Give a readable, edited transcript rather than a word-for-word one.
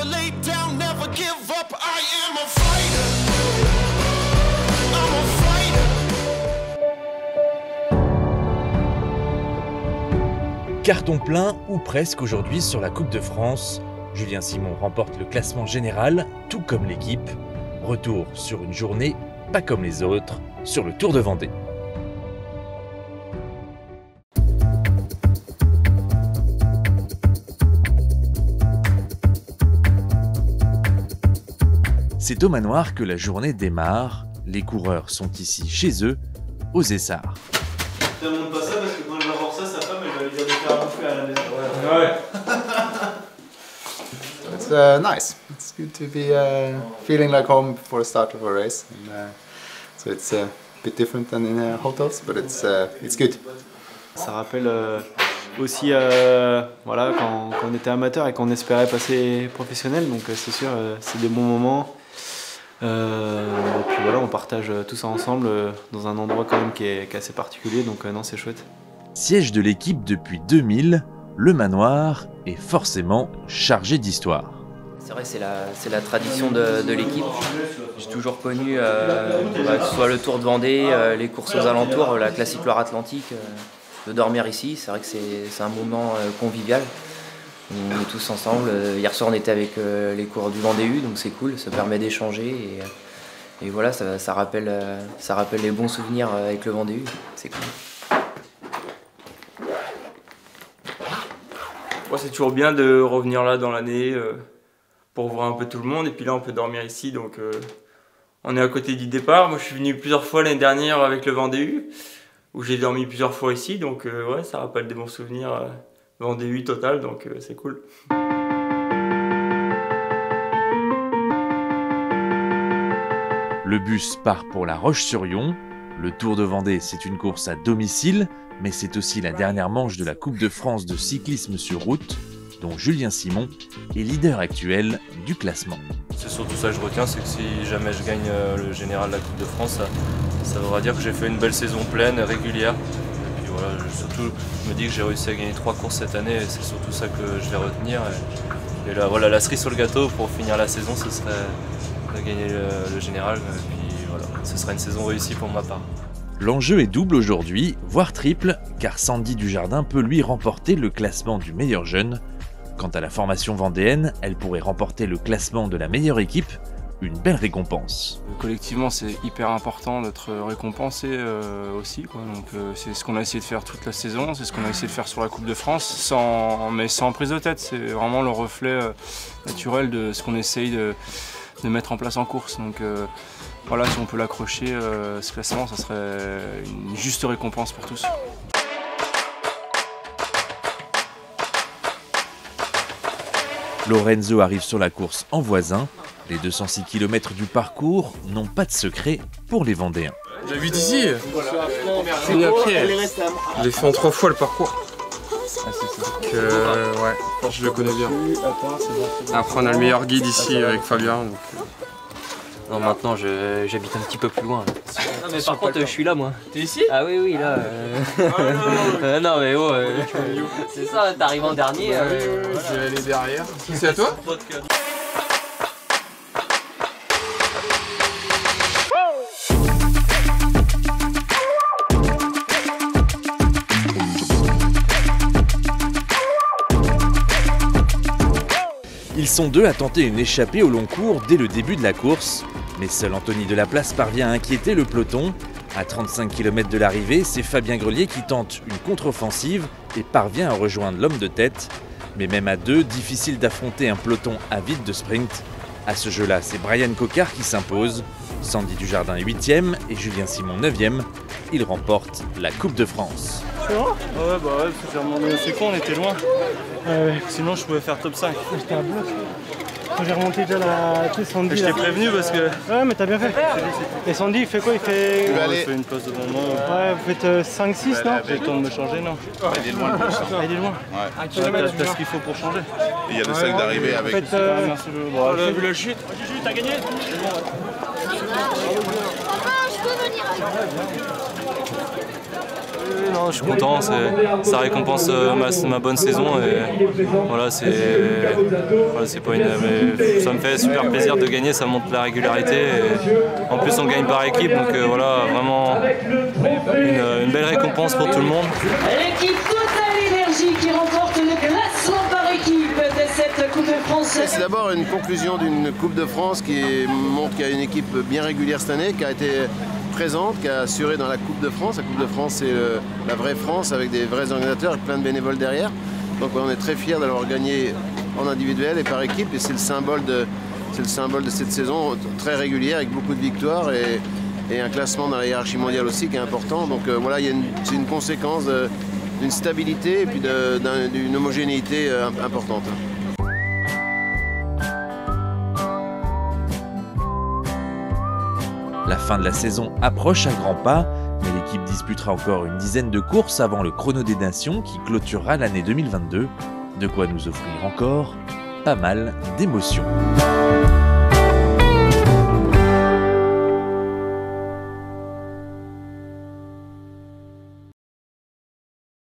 never lay down, never give up. I am a fighter. I'm a fighter. Carton plein ou presque aujourd'hui sur la Coupe de France. Julien Simon remporte le classement général, tout comme l'équipe. Retour sur une journée pas comme les autres, sur le Tour de Vendée. C'est au manoir que la journée démarre. Les coureurs sont ici chez eux, aux Essarts. Je te montre pas ça parce que quand je vais voir ça, sa femme elle va lui dire de faire à bouffer à la maison. Ouais. It's nice. It's good to be feeling like home before the start of a race. And, so it's a bit different than in hotels, but it's good. Ça rappelle aussi voilà, quand on était amateur et qu'on espérait passer professionnel, donc c'est sûr, c'est des bons moments. Et puis voilà, on partage tout ça ensemble dans un endroit quand même qui est assez particulier, donc non, c'est chouette. Siège de l'équipe depuis 2000, le manoir est forcément chargé d'histoire. C'est vrai, c'est la tradition de l'équipe. J'ai toujours connu, que ce soit le Tour de Vendée, les courses aux alentours, la classique Loire-Atlantique, de dormir ici. C'est vrai que c'est un moment convivial. On est tous ensemble. Hier soir, on était avec les coureurs du Vendée U, donc c'est cool, ça permet d'échanger. Et voilà, ça rappelle les bons souvenirs avec le Vendée U. C'est cool. Ouais, c'est toujours bien de revenir là dans l'année pour voir un peu tout le monde. Et puis là, on peut dormir ici, donc on est à côté du départ. Moi, je suis venu plusieurs fois l'année dernière avec le Vendée U, où j'ai dormi plusieurs fois ici. Donc ouais, ça rappelle des bons souvenirs. Vendée U total, donc c'est cool. Le bus part pour La Roche-sur-Yon. Le Tour de Vendée, c'est une course à domicile, mais c'est aussi la dernière manche de la Coupe de France de cyclisme sur route, dont Julien Simon est leader actuel du classement. C'est surtout ça que je retiens, c'est que si jamais je gagne le général de la Coupe de France, ça voudra dire que j'ai fait une belle saison pleine, régulière. Et puis voilà, surtout, je me dis que j'ai réussi à gagner 3 courses cette année, et c'est surtout ça que je vais retenir. Et là, voilà, la cerise sur le gâteau pour finir la saison, ce serait de gagner le général. Et puis voilà, ce sera une saison réussie pour ma part. L'enjeu est double aujourd'hui, voire triple, car Sandy Dujardin peut lui remporter le classement du meilleur jeune. Quant à la formation vendéenne, elle pourrait remporter le classement de la meilleure équipe, une belle récompense. Collectivement, c'est hyper important d'être récompensé aussi, quoi. Donc, c'est ce qu'on a essayé de faire toute la saison, c'est ce qu'on a essayé de faire sur la Coupe de France, mais sans prise de tête. C'est vraiment le reflet naturel de ce qu'on essaye de mettre en place en course. Donc voilà, si on peut l'accrocher, ce classement, ça serait une juste récompense pour tous. Lorenzo arrive sur la course en voisin. Les 206 km du parcours n'ont pas de secret pour les Vendéens. J'habite ici, c'est venu à pied. J'ai fait en 3 fois le parcours. Donc, ouais, je le connais bien. Après, on a le meilleur guide ici avec Fabien. Donc, Non, maintenant j'habite un petit peu plus loin. Non, mais par contre, je suis là, moi. T'es ici? Ah oui, là. Non, mais oh, c'est ça, t'arrives en dernier. je vais aller derrière. C'est à toi? Ils sont deux à tenter une échappée au long cours dès le début de la course. Mais seul Anthony Delaplace parvient à inquiéter le peloton. À 35 km de l'arrivée, c'est Fabien Grelier qui tente une contre-offensive et parvient à rejoindre l'homme de tête. Mais même à deux, difficile d'affronter un peloton avide de sprint. À ce jeu-là, c'est Brian Coquard qui s'impose. Sandy Dujardin est 8e et Julien Simon 9e. Ils remportent la Coupe de France. C'est vrai? Ouais, bah ouais, parce que j'ai remonté, c'est con, on était loin. Sinon, je pouvais faire top 5. J'étais à bloc. Quand j'ai remonté déjà la Sandy. Je t'ai prévenu parce que. Ouais, mais t'as bien fait. Et Sandy, il fait quoi? Il fait une passe devant moi. Ouais, vous faites 5-6, non? J'ai le temps de me changer, non? Il est loin le bus. Il est loin. Ouais. T'as ce qu'il faut pour changer. Il y a le sac d'arrivée avec. Faites, Merci. Bon, j'ai vu la chute. Juju, t'as gagné? Papa, je peux venir. Non, je suis content, ça récompense ma bonne saison et voilà, c'est pas une. Mais ça me fait super plaisir de gagner, ça montre la régularité. Et en plus, on gagne par équipe, donc voilà, vraiment une belle récompense pour tout le monde. L'équipe Total Énergie qui remporte le classement par équipe de cette Coupe de France. C'est d'abord une conclusion d'une Coupe de France qui montre qu'il y a une équipe bien régulière cette année, qui a été présente, qui a assuré dans la Coupe de France. La Coupe de France, c'est la vraie France avec des vrais organisateurs et plein de bénévoles derrière. Donc on est très fiers d'avoir gagné en individuel et par équipe et c'est le symbole de cette saison très régulière avec beaucoup de victoires et un classement dans la hiérarchie mondiale aussi qui est important. Donc voilà, c'est une conséquence d'une stabilité et puis d'une homogénéité importante. La fin de la saison approche à grands pas, mais l'équipe disputera encore une dizaine de courses avant le Chrono des Nations qui clôturera l'année 2022. De quoi nous offrir encore pas mal d'émotions.